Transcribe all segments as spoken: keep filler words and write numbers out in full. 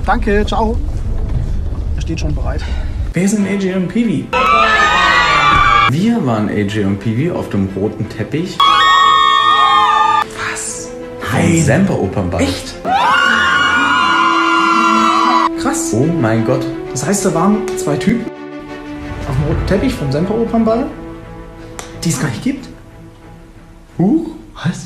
Danke, ciao. Er steht schon bereit. Wer ist denn A J und Peewee? Wir waren A J und Peewee auf dem roten Teppich. Was? Nein. Semperopernball. Echt? Krass. Oh mein Gott. Das heißt, da waren zwei Typen auf dem roten Teppich vom Semperopernball, die es gar nicht gibt. Huch. Was?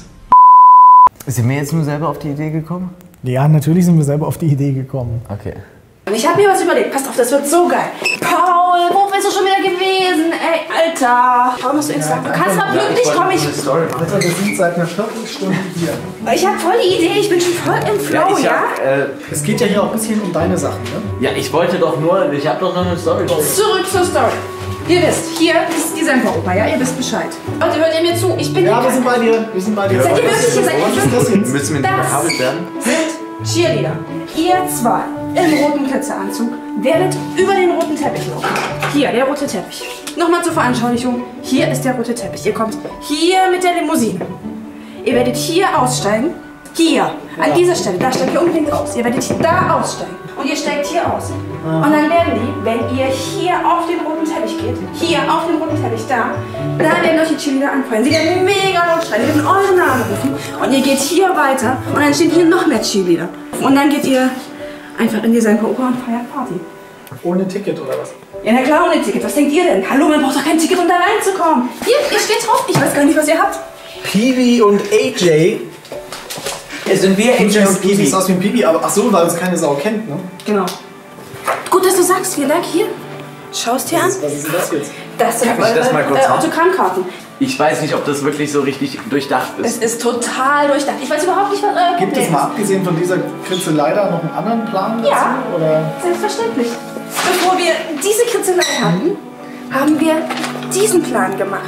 Sind wir jetzt nur selber auf die Idee gekommen? Ja, natürlich sind wir selber auf die Idee gekommen. Okay. Ich habe mir was überlegt. Passt auf, das wird so geil. Paul, wo bist du schon wieder gewesen? Ey, Alter. Warum hast du Instagram? Du kannst mal pünktlich kommen. Ich, Alter, wir sind seit einer Viertelstunde hier. ich habe voll die Idee. Ich bin schon voll im Flow, ja? hab, äh, Es geht ja hier auch ein bisschen um deine Sachen, ne? ja, ich wollte doch nur, ich habe doch noch eine Story. Zurück zur Story. Ihr wisst, hier ist die Semperoper, ja? Ihr wisst Bescheid. Leute, hört ihr mir zu? Ich bin Ja, die wir sind bei dir. Wir sind bei dir. Seid ihr wirklich hier? Seid ihr Was ist das jetzt? Müssen wir nicht Das verkabelt werden? sind Cheerleader. Ihr zwei im roten Glitzeranzug werdet über den roten Teppich laufen. Hier, der rote Teppich. Nochmal zur Veranschaulichung. Hier ist der rote Teppich. Ihr kommt hier mit der Limousine. Ihr werdet hier aussteigen. Hier, an dieser Stelle. Da steigt ihr unbedingt aus. Ihr werdet da aussteigen. Und ihr steigt hier aus. Und dann werden die, wenn ihr hier auf den roten Teppich geht, hier auf den roten Teppich, da, da werden euch die Cheerleader anfeuern. Sie werden mega laut schreien, sie werden euren Namen rufen. Und ihr geht hier weiter und dann stehen hier noch mehr Cheerleader. Und dann geht ihr einfach in die Semperoper und feiert Party. Ohne Ticket oder was? Ja, na klar, ohne Ticket. Was denkt ihr denn? Hallo, man braucht doch kein Ticket, um da reinzukommen. Hier, ihr steht drauf. Ich weiß gar nicht, was ihr habt. Peewee und A J. Ja, sind wir A J und Du Peewee? siehst aus wie ein Peewee, aber ach so, weil es keine Sau kennt, ne? Genau. Gut, dass du sagst. Vielen Dank. Hier. Schaust dir an. Was ist denn das jetzt? Das sind Darf ich eure das mal kurz äh, haben? Autogrammkarten. Ich weiß nicht, ob das wirklich so richtig durchdacht Es ist. ist total durchdacht. Ich weiß überhaupt nicht, was euer Gibt Problem es mal ist. abgesehen von dieser Kritzelei da noch einen anderen Plan dazu? Ja. Oder? Selbstverständlich. Bevor wir diese Kritzelei hatten, haben wir diesen Plan gemacht.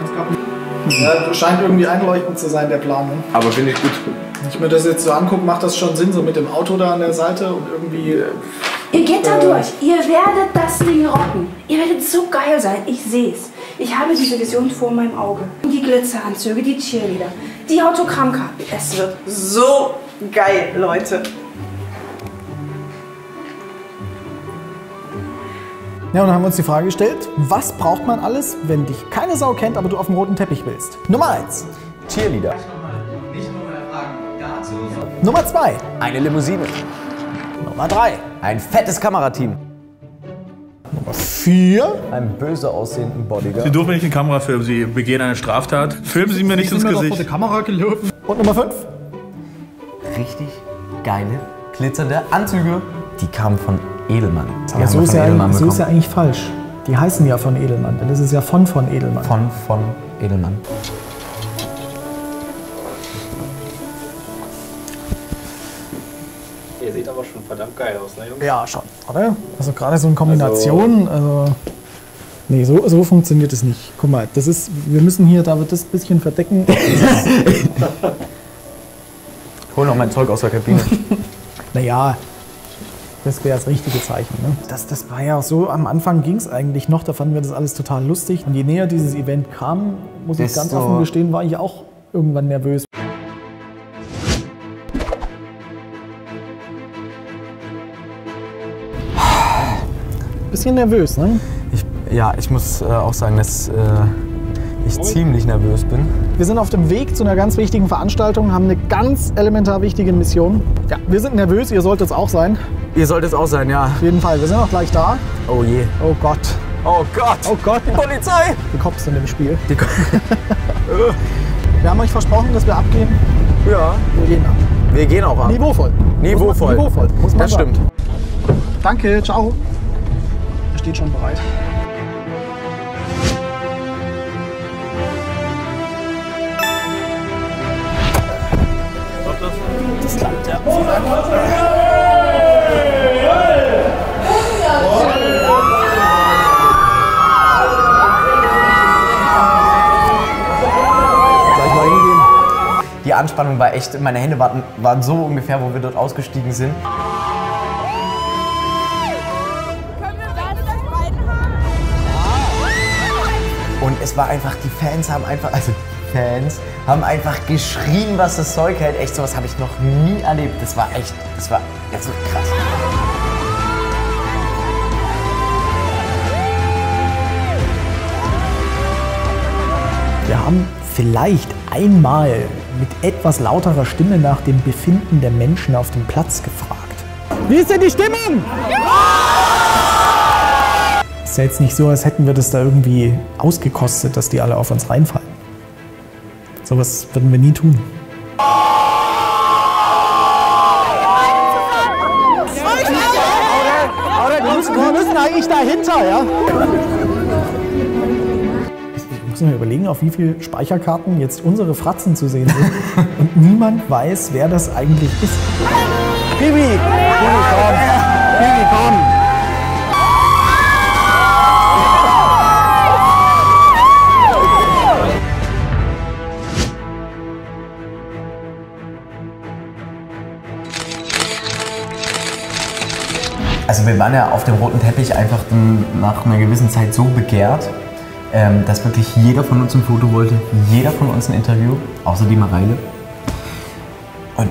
Ja, scheint irgendwie einleuchtend zu sein, der Plan. Ne? Aber finde ich gut. Wenn ich mir das jetzt so angucke, macht das schon Sinn, so mit dem Auto da an der Seite und irgendwie... äh, Ihr geht da Äh. durch. Ihr werdet das Ding rocken. Ihr werdet so geil sein. Ich sehe es. Ich habe diese Vision vor meinem Auge. Die Glitzeranzüge, die Cheerleader, die Autogrammkarten. Es wird so geil, Leute. Ja, und dann haben wir uns die Frage gestellt, was braucht man alles, wenn dich keine Sau kennt, aber du auf dem roten Teppich willst? Nummer eins. Cheerleader. Nummer zwei. Eine Limousine. Nummer drei. Ein fettes Kamerateam. Nummer vier. Einen böse aussehenden Bodyguard. Sie dürfen nicht in Kamera filmen, Sie begehen eine Straftat. Filmen Sie mir nicht ins Gesicht. Kamera gelaufen. Und Nummer fünf. Richtig geile, glitzernde Anzüge. Die kamen von Edelmann. Die Aber haben so wir ist, von ja, Edelmann so ist bekommen. ja eigentlich falsch. Die heißen ja von Edelmann, denn das ist ja von von Edelmann. Von, von Edelmann. Ihr seht aber schon verdammt geil aus, ne Jungs? Ja, schon, oder? Also gerade so in Kombination, also... Nee, so, so funktioniert es nicht. Guck mal, das ist, wir müssen hier, da wird das bisschen verdecken. Hol noch mein Zeug aus der Kabine. Naja, das wäre das richtige Zeichen. Ne? Das, das war ja auch so, am Anfang ging es eigentlich noch, da fanden wir das alles total lustig. Und je näher dieses Event kam, muss ich ganz Desto- offen gestehen, war ich auch irgendwann nervös. Bisschen nervös, ne? Ich, ja, ich muss äh, auch sagen, dass äh, ich ziemlich nervös bin. Wir sind auf dem Weg zu einer ganz wichtigen Veranstaltung, haben eine ganz elementar wichtige Mission. Ja, wir sind nervös, ihr solltet es auch sein. Ihr solltet es auch sein, ja. Auf jeden Fall, wir sind auch gleich da. Oh je. Oh Gott, Oh Gott. oh Gott, Die Polizei. die Cops sind im Spiel. Die Wir haben euch versprochen, dass wir abgehen. ja. Wir gehen ab. Wir gehen auch ab. Niveauvoll. Niveauvoll. Muss man, niveauvoll, muss man Das sagen. stimmt. Danke, ciao. Er steht schon bereit. Das klappt, ja. Gleich mal hingehen. Die Anspannung war echt, meine Hände waren, waren so ungefähr, wo wir dort ausgestiegen sind. Und es war einfach, die Fans haben einfach, also die Fans haben einfach geschrien, was das Zeug hält. Echt, sowas habe ich noch nie erlebt. Das war echt, das war, das war krass. vielleicht einmal mit etwas lauterer Stimme nach dem Befinden der Menschen auf dem Platz gefragt. Wie ist denn die Stimmung? Ja! Ist ja jetzt nicht so, als hätten wir das da irgendwie ausgekostet, dass die alle auf uns reinfallen. Sowas würden wir nie tun. Wir müssen eigentlich dahinter, ja? Ich muss mir überlegen, auf wie viele Speicherkarten jetzt unsere Fratzen zu sehen sind. Und niemand weiß, wer das eigentlich ist. Bibi! Bibi, komm! Bibi, komm! Also wir waren ja auf dem roten Teppich einfach nach einer gewissen Zeit so begehrt, ähm, dass wirklich jeder von uns ein Foto wollte, jeder von uns ein Interview, außer die Mareile. Und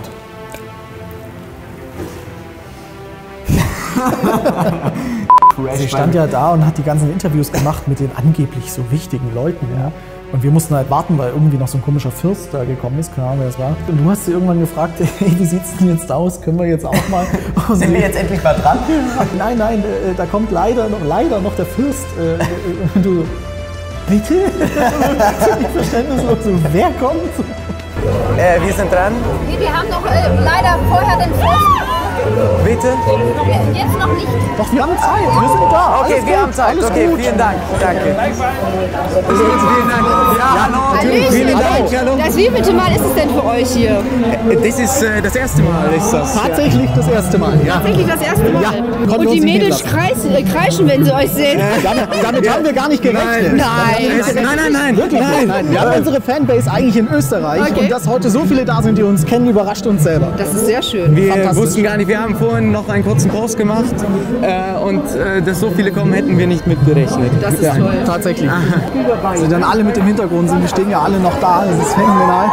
sie stand ja da und hat die ganzen Interviews gemacht mit den angeblich so wichtigen Leuten. Ja. Und wir mussten halt warten, weil irgendwie noch so ein komischer Fürst da gekommen ist, keine Ahnung, wer das war. Und du hast sie irgendwann gefragt, hey, wie sieht's denn jetzt aus? Können wir jetzt auch mal... Sind wir jetzt endlich mal dran? Nein, nein, äh, da kommt leider noch, leider noch der Fürst. Äh, äh, du, bitte? Ich verständnislos, so, wer kommt? Äh, wir sind dran. Nee, wir haben noch äh, leider vorher den Fürst. Bitte? Jetzt noch nicht. Doch, wir haben Zeit, wir sind da. Okay, Alles wir gut. haben Zeit. Alles Okay, gut. vielen Dank. Danke. Vielen Dank. Ja, hallo. Vielen Dank. Hallo. Das wievielte Mal ist es denn für euch hier? Das ist äh, das erste Mal. Ist das, Tatsächlich das erste Mal, ja. Tatsächlich das erste Mal. Ja, und die Mädels kreisen, äh, kreischen, wenn sie euch sehen. Damit, damit haben wir gar nicht gerechnet. Nein. Nein, nein, nein, nein. Wirklich nein. nein. Wir haben unsere Fanbase eigentlich in Österreich. Okay. Und dass heute so viele da sind, die uns kennen, überrascht uns selber. Das ist sehr schön. Wir wussten gar nicht, wir haben vorhin noch einen kurzen Post gemacht äh, und äh, dass so viele kommen, hätten wir nicht mit gerechnet. Das ist Ja, toll. tatsächlich. Also dann alle mit dem Hintergrund sind, die stehen ja alle noch da, das ist phänomenal.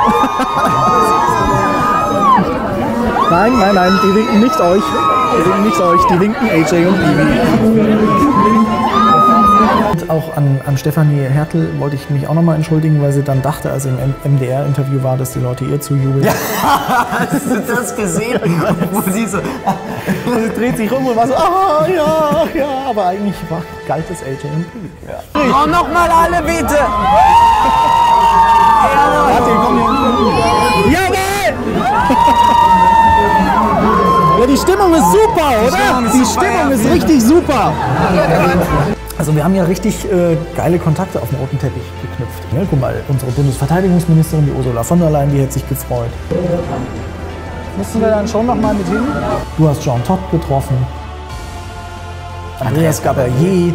Nein, nein, nein, die winken nicht euch. Die winken nicht euch, die winken A J und Bibi. Und auch an, an Stefanie Hertel wollte ich mich auch nochmal entschuldigen, weil sie dann dachte, als sie im M D R-Interview war, dass die Leute ihr zujubeln. Ja, hast du das gesehen? Wo sie so... Und sie dreht sich rum und war so, ah, ja, ja, aber eigentlich war, galt es A J und Bibi. Ja. Komm noch mal alle, bitte! Warte, komm hier. Jawohl! Ja, die Stimmung ist super, oder? Die Stimmung ist richtig super. Also wir haben ja richtig äh, geile Kontakte auf dem roten Teppich geknüpft. Ja, guck mal, unsere Bundesverteidigungsministerin, die Ursula von der Leyen, die hätte sich gefreut. Müssen wir dann schon noch mal mit hin? Du hast Jean Todt getroffen. Andreas Gabalier.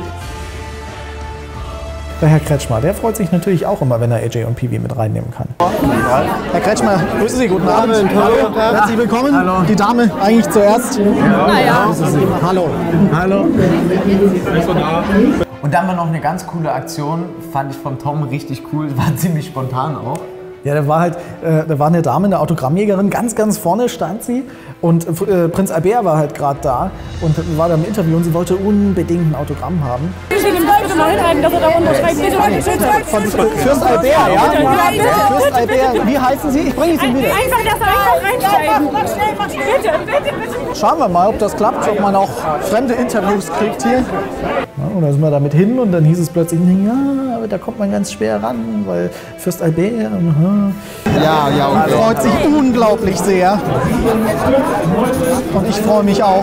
Der Herr Kretschmer, der freut sich natürlich auch immer, wenn er A J und Piwi mit reinnehmen kann. Herr Kretschmer, grüße Sie, guten Abend. Hallo, herzlich willkommen. Hallo. Die Dame eigentlich zuerst. Naja. Hallo. Hallo. Und dann war noch eine ganz coole Aktion, fand ich vom Tom richtig cool, war ziemlich spontan auch. Ja, da war halt, äh, da war eine Dame, eine Autogrammjägerin, ganz, ganz vorne stand sie und äh, Prinz Albert war halt gerade da und war da im Interview und sie wollte unbedingt ein Autogramm haben. Ich will ihm bitte mal hinhalten, dass er da unterschreibt. Bitte, bitte, Von Fürst Albert, ja? Fürst Albert, wie heißen Sie? Ich bringe Sie wieder. Einfach das einfach reinschreiben. Mach schnell, mach schnell. Bitte, bitte, bitte. Schauen wir mal, ob das klappt, ob man auch fremde Interviews kriegt hier. Ja, und da sind wir damit hin und dann hieß es plötzlich, ja, aber da kommt man ganz schwer ran, weil Fürst Albert. Und, ja, ja, und freut sich unglaublich sehr. Und ich freue mich auch.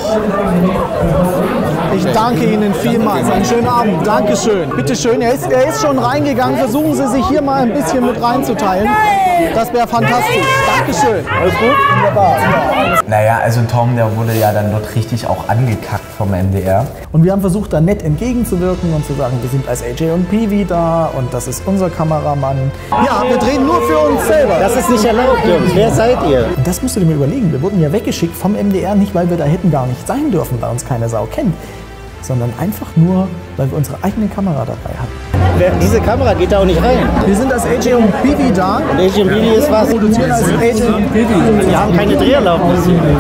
Ich danke Ihnen vielmals. Einen schönen Abend. Dankeschön. Bitte schön. Er ist, er ist schon reingegangen. Versuchen Sie sich hier mal ein bisschen mit reinzuteilen. Das wäre fantastisch. Dankeschön. Alles gut? Wunderbar. Ja. Naja, also Tom, der wurde ja dann dort richtig auch angekackt vom M D R. Und wir haben versucht, da nett entgegenzuwirken und zu sagen, wir sind als A J und Piwi da und das ist unser Kameramann. Ja, wir drehen nur für uns selber. Das ist nicht erlaubt, Jungs. Wer seid ihr? Und das musst du dir mal überlegen. Wir wurden ja weggeschickt vom M D R, nicht weil wir da hätten gar nicht sein dürfen, weil uns keine Sau kennt, sondern einfach nur, weil wir unsere eigene Kamera dabei hatten. Wer, diese Kamera geht da auch nicht rein. Wir sind als A J und Piwi da. Und A J und Piwi ist was? Produzieren als A J und Piwi. Wir haben keine Dreherlaubnis.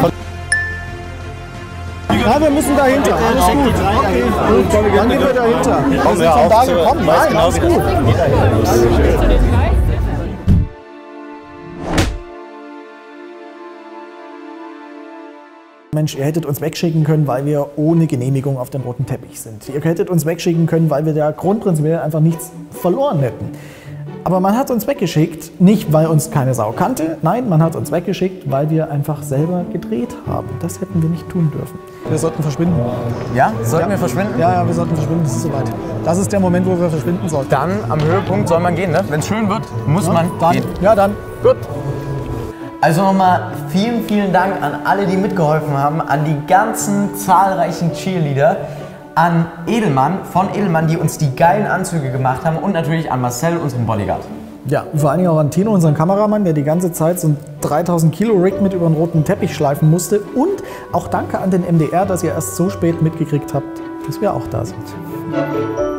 Ja, wir müssen dahinter. Alles gut. Okay, gut. Dann gehen wir dahinter. Wir sind von da gekommen. Nein, alles gut. Mensch, ihr hättet uns wegschicken können, weil wir ohne Genehmigung auf dem roten Teppich sind. Ihr hättet uns wegschicken können, weil wir da grundprinzipiell einfach nichts verloren hätten. Aber man hat uns weggeschickt, nicht weil uns keine Sau kannte, nein, man hat uns weggeschickt, weil wir einfach selber gedreht haben. Das hätten wir nicht tun dürfen. Wir sollten verschwinden. Ja? Sollten ja. wir verschwinden? Ja, ja, wir sollten verschwinden, das ist soweit. Das ist der Moment, wo wir verschwinden sollten. Dann am Höhepunkt soll man gehen, ne? Wenn es schön wird, muss ja, man dann, gehen. Ja, dann. Gut. Also nochmal vielen, vielen Dank an alle, die mitgeholfen haben, an die ganzen zahlreichen Cheerleader, an Edelmann von Edelmann, die uns die geilen Anzüge gemacht haben und natürlich an Marcel, unseren Bodyguard. Ja, vor allen Dingen auch an Tino, unseren Kameramann, der die ganze Zeit so ein dreitausend Kilo Rig mit über den roten Teppich schleifen musste. Und auch danke an den M D R, dass ihr erst so spät mitgekriegt habt, dass wir auch da sind.